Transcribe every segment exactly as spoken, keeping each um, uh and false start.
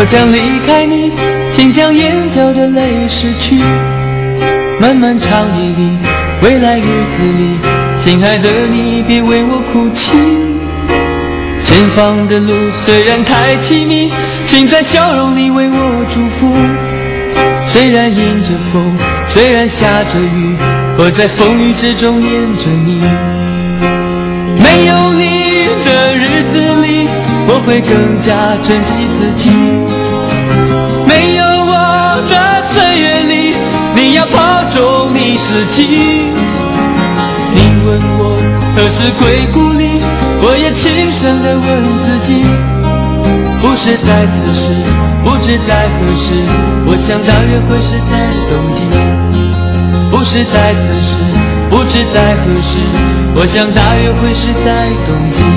将离开你，请将眼角的泪拭去。漫漫长夜里，未来日子里，亲爱的你别为我哭泣。前方的路虽然太凄迷，请在笑容里为我祝福。虽然迎着风，虽然下着雨，我在风雨之中念着你。没有你的日子里，我会更加珍惜自己。没有我的岁月里，你要保重你自己。你问我何时归故里，我也轻声地问自己。不是在此时，不知在何时，我想大约会是在冬季。不是在此时，不知在何时，我想大约会是在冬季。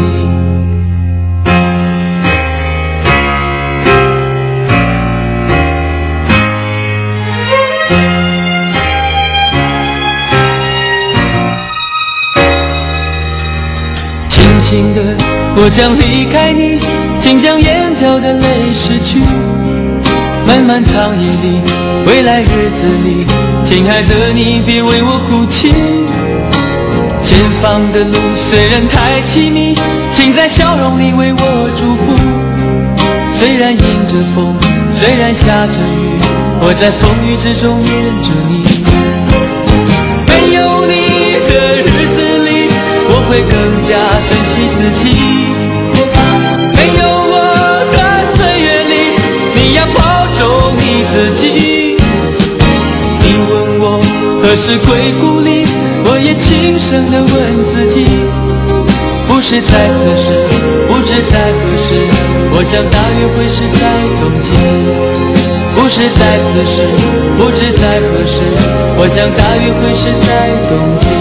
轻轻的，我将离开你，请将眼角的泪拭去。漫漫长夜里，未来日子里，亲爱的你别为我哭泣。前方的路虽然太凄迷，请在笑容里为我祝福。虽然迎着风，虽然下着雨，我在风雨之中念着你。没有你的日子里，我会更加珍惜自己。没有我的岁月里，你要保重你自己。你问我何时归故里，我也轻声地问自己。不是在此时，不知在何时，我想大约会是在冬季。不是在此时，不知在何时，我想大约会是在冬季。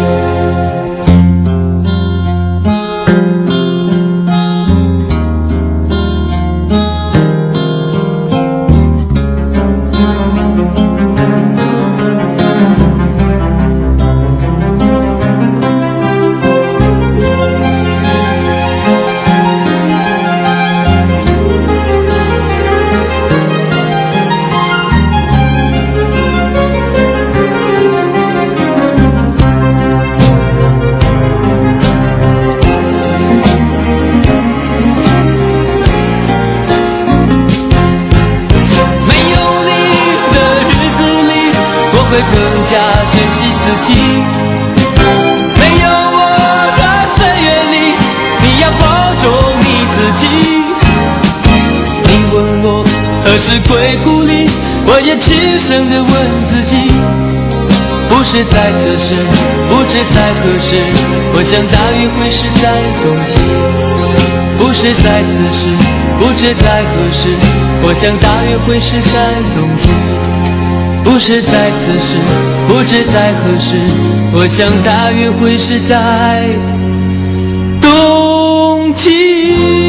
会更加珍惜自己。没有我的岁月里，你要保重你自己。你问我何时归故里，我也轻声地问自己。不是在此时，不知在何时，我想大约会是在冬季。不是在此时，不知在何时，我想大约会是在冬季。不是在此时，不知在何时，我想大约会是在冬季。